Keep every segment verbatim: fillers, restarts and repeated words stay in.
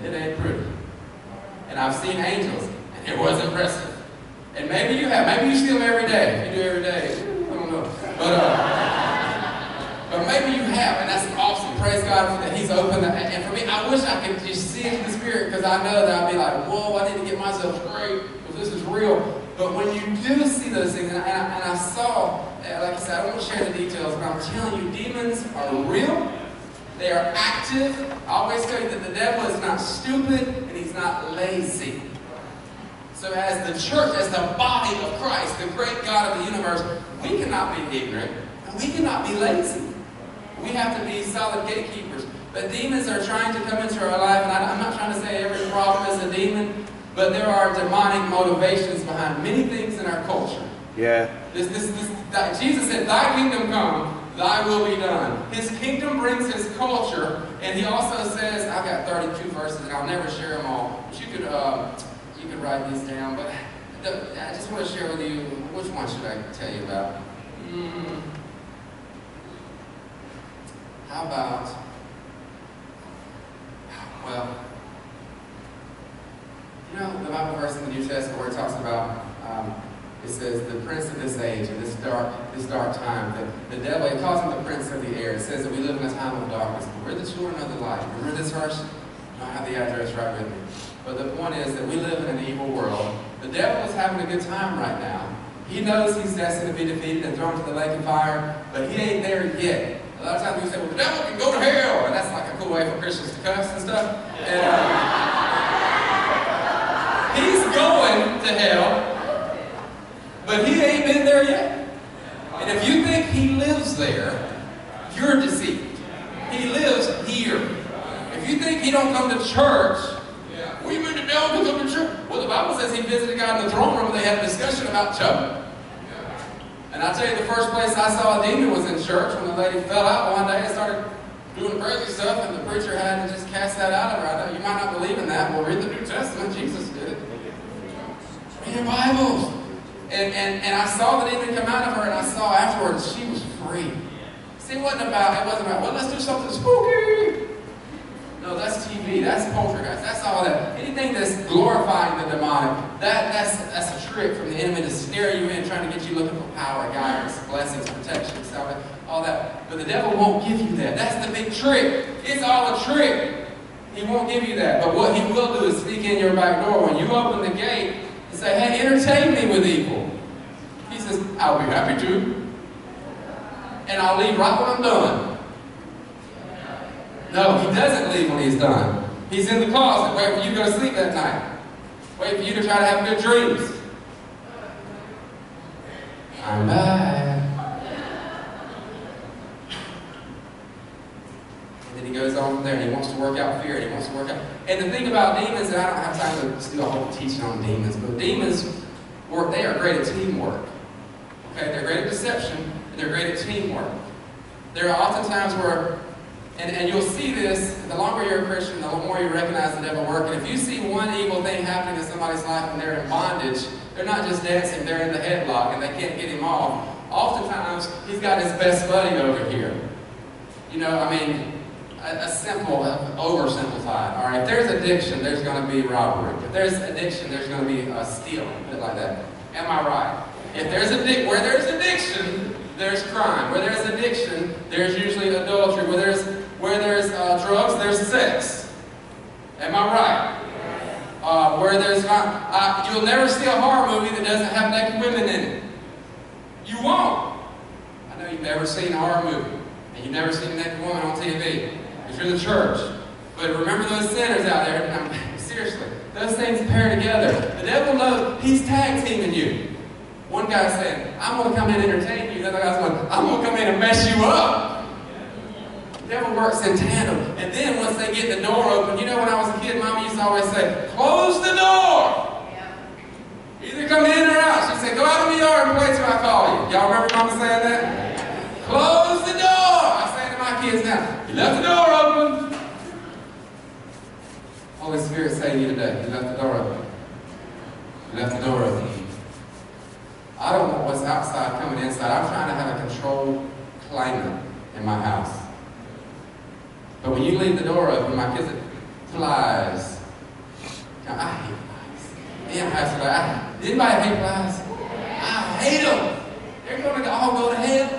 it ain't pretty. And I've seen angels, and it was impressive. And maybe you have. Maybe you see them every day. If you do every day, I don't know. But, uh, but maybe you have, and that's awesome. Praise God for that. He's opened that. And for me, I wish I could just see it in the Spirit, because I know that I'd be like, whoa, I need to get myself straight, because this is real. But when you do see those things, and I, and I saw, like I said, I don't want to share the details, but I'm telling you, demons are real. They are active. I always tell you that the devil is not stupid, and he's not lazy. So as the church, as the body of Christ, the great God of the universe, we cannot be ignorant, and we cannot be lazy. We have to be solid gatekeepers. But demons are trying to come into our life, and I, I'm not trying to say every problem is a demon, but there are demonic motivations behind many things in our culture. Yeah. This, this, this, that, Jesus said, "Thy kingdom come, thy will be done." His kingdom brings his culture, and he also says, I've got thirty-two verses, and I'll never share them all. But you could, uh, you could write these down. But the, I just want to share with you, which one should I tell you about? Mm, how about, well, you know the Bible verse in the New Testament where it talks about, um, it says, the prince of this age and this dark, this dark time, the, the devil, it calls him the prince of the air. It says that we live in a time of darkness, but we're the children of the light. Remember this verse? I don't have the address right with me. But the point is that we live in an evil world. The devil is having a good time right now. He knows he's destined to be defeated and thrown to the lake of fire, but he ain't there yet. A lot of times we say, well, the devil can go to hell, and that's like a cool way for Christians to cuss and stuff. And, uh, he's going to hell, but he ain't been there yet. And if you think he lives there, you're deceived. He lives here. If you think he don't come to church, what do you mean the devil can come to church? Well, the Bible says he visited God in the throne room and they had a discussion about Job. And I tell you, the first place I saw a demon was in church when the lady fell out one day and started doing crazy stuff, and the preacher had to just cast that out of her. I know you might not believe in that. Well, read the New Testament. Jesus did it. Read your Bibles. And, and, and I saw the demon come out of her, and I saw afterwards she was free. See, it wasn't about, it wasn't about, well, let's do something spooky. No, that's T V, that's poltergeist, that's all that. Anything that's glorifying the demonic, that, that's, that's a trick from the enemy to snare you in, trying to get you looking for power, guidance, blessings, protection, salvation, all that. But the devil won't give you that. That's the big trick. It's all a trick. He won't give you that. But what he will do is sneak in your back door. When you open the gate and say, hey, entertain me with evil, he says, I'll be happy to. And I'll leave right when I'm done. No, he doesn't leave when he's done. He's in the closet, waiting for you to go to sleep that night. Waiting for you to try to have good dreams. I'm back. And then he goes on from there, and he wants to work out fear, and he wants to work out. And the thing about demons, and I don't have time to just do a whole teaching on demons, but demons, work, they are great at teamwork. Okay, they're great at deception, and they're great at teamwork. There are often times where And, and you'll see this, the longer you're a Christian, the more you recognize the devil working. If you see one evil thing happening in somebody's life and they're in bondage, they're not just dancing, they're in the headlock and they can't get him off. Oftentimes, he's got his best buddy over here. You know, I mean, a, a simple, oversimplified. All right, if there's addiction, there's going to be robbery. If there's addiction, there's going to be a steal, put it like that. Am I right? If there's addic- where there's addiction, there's crime. Where there's addiction, there's usually adultery. Where there's where there's uh, drugs, there's sex. Am I right? Uh, where there's not, uh, you'll never see a horror movie that doesn't have naked women in it. You won't. I know you've never seen a horror movie, and you've never seen a naked woman on T V. If you're the church. But remember those sinners out there. I'm, seriously, those things pair together. The devil knows he's tag teaming you. One guy's saying, I'm going to come in and entertain you. The other guy's going, I'm going to come in and mess you up. The devil works in tandem. And then once they get the door open, you know when I was a kid, Mama used to always say, close the door. Yeah. Either come in or out. She'd say, go out in the yard and play till I call you. Y'all remember Mama saying that? Yeah. Close the door. I say to my kids now, you left the door open. Holy Spirit saying to you today, you left the door open. You left the door open. I don't want what's outside coming inside. I'm trying to have a controlled climate in my house. But when you leave the door open, my kids, Flies. Now, I hate flies. Yeah, Pastor, I, anybody hate flies? I hate them. They're going to all go to hell.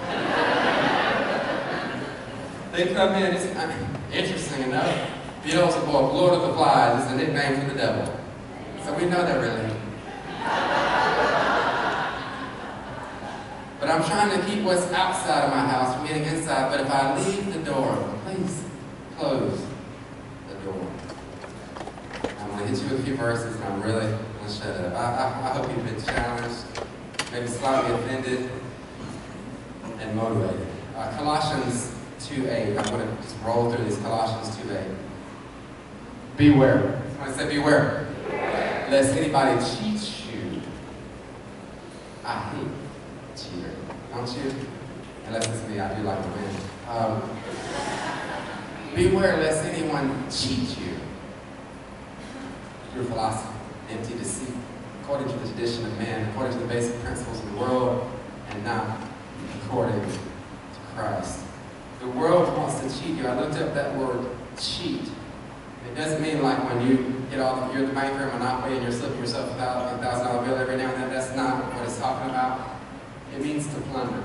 They come in, it's I mean, interesting enough, Beelzebub, Lord of the Flies, is a nickname for the devil. So we know they're related. But I'm trying to keep what's outside of my house from getting inside. But if I leave the door open, please close the door. I'm going to hit you with a few verses, and I'm really going to shut up. I, I, I hope you've been challenged, maybe slightly offended, and motivated. Uh, Colossians two eight. I'm going to just roll through these. Colossians two eight. Beware. Somebody say beware. Beware. Lest anybody cheat you. I hate cheater. Don't you? Unless it's me, I do like to win. Um, beware lest anyone cheat you through philosophy, empty deceit, according to the tradition of man, according to the basic principles of the world, and not according to Christ. The world wants to cheat you. I looked up that word, cheat. It doesn't mean like when you get all the, you're the banker in Monopoly and you're slipping yourself a thousand dollar bill every now and then. That's not what it's talking about. It means to plunder.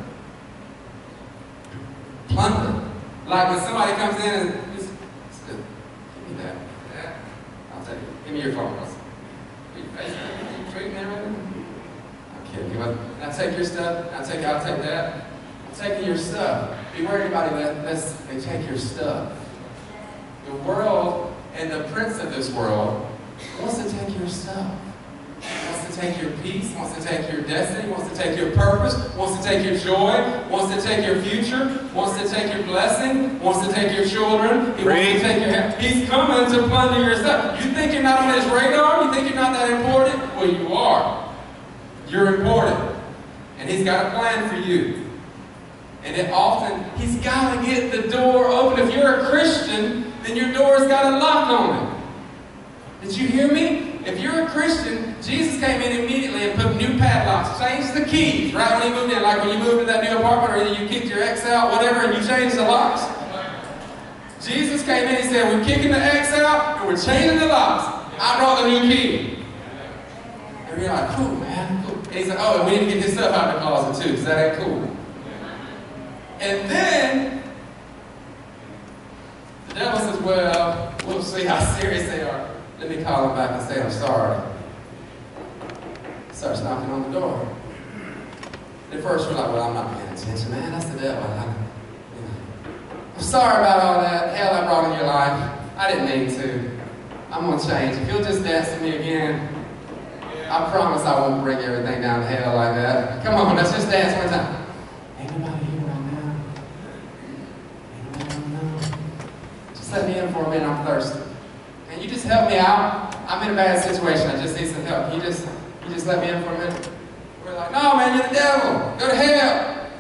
Plunder. Like when somebody comes in and just, just give me that. that. I'll take it. Give me your phone. Are you treating everything? I'm kidding. You want, I'll take your stuff. I'll take, I'll take that. I'm taking your stuff. Beware anybody that lets they take your stuff. The world and the prince of this world wants to take your stuff. Wants to take your peace, wants to take your destiny, wants to take your purpose, wants to take your joy, wants to take your future, wants to take your blessing, wants to take your children. He wants to take your. He's coming to plunder your stuff. You think you're not on his radar? You think you're not that important? Well, you are. You're important. And he's got a plan for you. And it often, he's got to get the door open. If you're a Christian, then your door's got a lock on it. Did you hear me? If you're a Christian, Jesus came in immediately and put new padlocks, changed the keys right when he moved in. Like when you moved to that new apartment or you kicked your ex out, whatever, and you changed the locks. Jesus came in and said, we're kicking the ex out and we're changing the locks. I brought the new key. And you're like, cool, man, cool. And he said, oh, and we need to get his stuff out of the closet too, because that ain't cool. And then, the devil says, well, we'll see how serious they are. Let me call him back and say, I'm sorry. Starts knocking on the door. At first, we're like, well, I'm not paying attention, man. That's the devil. I'm, you know, I'm sorry about all that hell I brought in your life. I didn't mean to. I'm going to change. If you'll just dance with me again, I promise I won't bring everything down to hell like that. Come on, let's just dance one time. Ain't nobody here right now. Ain't nobody right now. Just let me in for a minute. I'm thirsty. Can you just help me out? I'm in a bad situation. I just need some help. Can you just, you just let me in for a minute? We're like, no, man, you're the devil. Go to hell.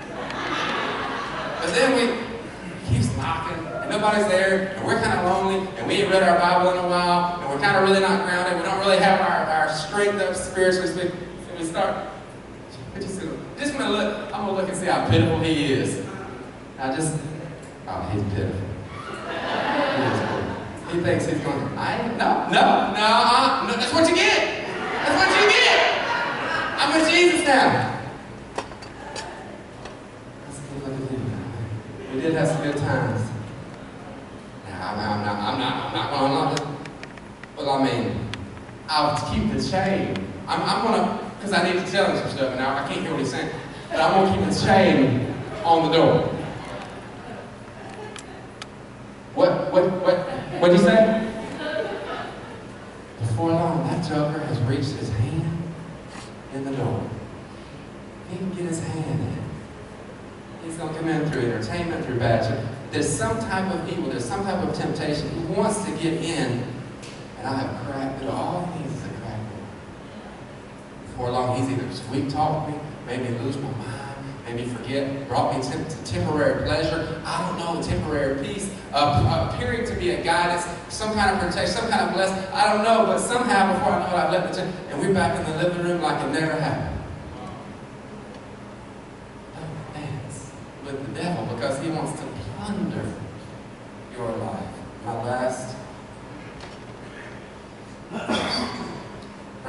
But then we keeps knocking, and nobody's there, and we're kind of lonely, and we ain't read our Bible in a while, and we're kind of really not grounded. We don't really have our, our strength up spiritually speaking. And we start, we just, just gonna look. I'm gonna look and see how pitiful he is. I just, oh, he's pitiful. He is pitiful. He thinks he's going, I ain't, no, no, no, uh, no, that's what you get. That's what you get. I'm with Jesus now. Let's look at him. We did have some good times. Now, I'm, I'm not, I'm not, I'm not going to love it. Well, I mean, I'll keep the chain. I'm, I'm going to, because I need to tell him some stuff now. I can't hear what he's saying. But I'm going to keep the chain on the door. What, what, what, what'd you say? Before long, that joker has reached his hand in the door. He can get his hand in. He's going to come in through entertainment, through bad. There's some type of evil, there's some type of temptation. He wants to get in, and I have cracked it. All he needs is a crack it. Before long, he's either sweet talk me, made me lose my mind, made me forget, brought me to, to temporary pleasure. I don't know, temporary peace, uh, appearing to be a guidance, some kind of protection, some kind of blessing. I don't know, but somehow before I know it, I've left the tent, and we're back in the living room like it never happened. Don't dance with the devil because he wants to plunder your life. My last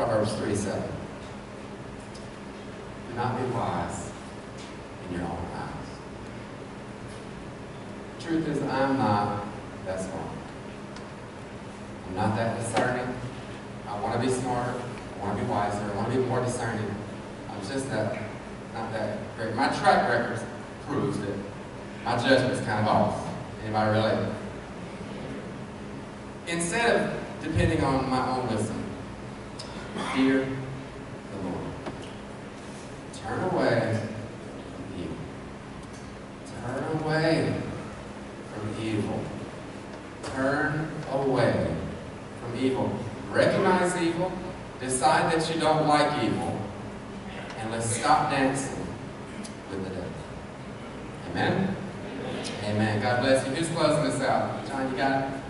Proverbs three seven. Do not be wise in your own eyes. The truth is, I'm not that smart. I'm not that discerning. I want to be smarter. I want to be wiser. I want to be more discerning. I'm just that, not that great. My track record proves that my judgment's kind of off. Anybody relate? Instead of depending on my own wisdom, fear the Lord. Turn away from evil. Turn away from evil. Turn away from evil. Recognize evil. Decide that you don't like evil. And let's stop dancing with the devil. Amen? Amen. God bless you. Who's closing this out? John, you got it?